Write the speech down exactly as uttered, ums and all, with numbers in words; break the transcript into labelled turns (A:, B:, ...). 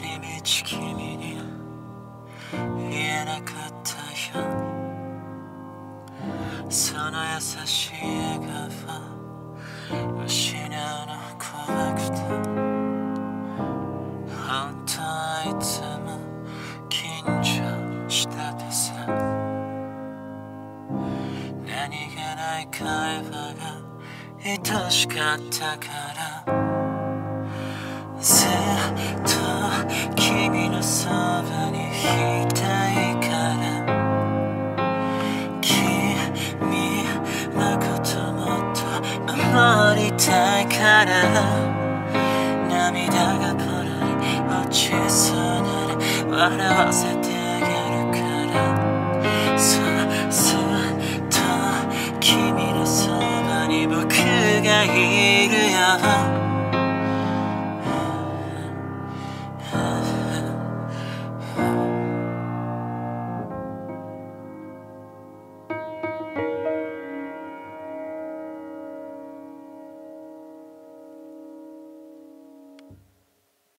A: り道君に言えなかったよ。その優しい笑顔失うの怖くて、本当はいつも緊張したでさ。何気ない会話が愛しかったから、ずっと君のそばにいたいから、君のこともっと守りたいから、涙がポロリ落ちそうなら笑わせてあげるから、そうそうと君のそばに僕がいるよ。